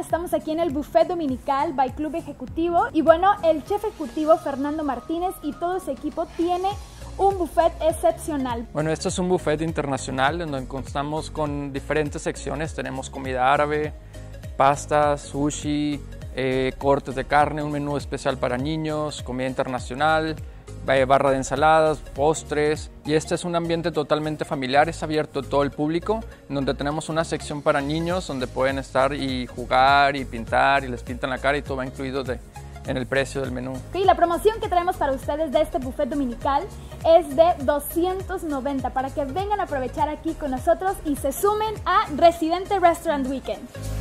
Estamos aquí en el Buffet Dominical by Club Ejecutivo y bueno, el chef ejecutivo Fernando Martínez y todo su equipo tiene un buffet excepcional. Bueno, esto es un buffet internacional en donde contamos con diferentes secciones. Tenemos comida árabe, pastas, sushi, cortes de carne, un menú especial para niños, comida internacional, barra de ensaladas, postres. Y este es un ambiente totalmente familiar, es abierto a todo el público, en donde tenemos una sección para niños donde pueden estar y jugar y pintar y les pintan la cara y todo va incluido en el precio del menú. Y la promoción que traemos para ustedes de este buffet dominical es de 290 para que vengan a aprovechar aquí con nosotros y se sumen a Residente Restaurant Weekend.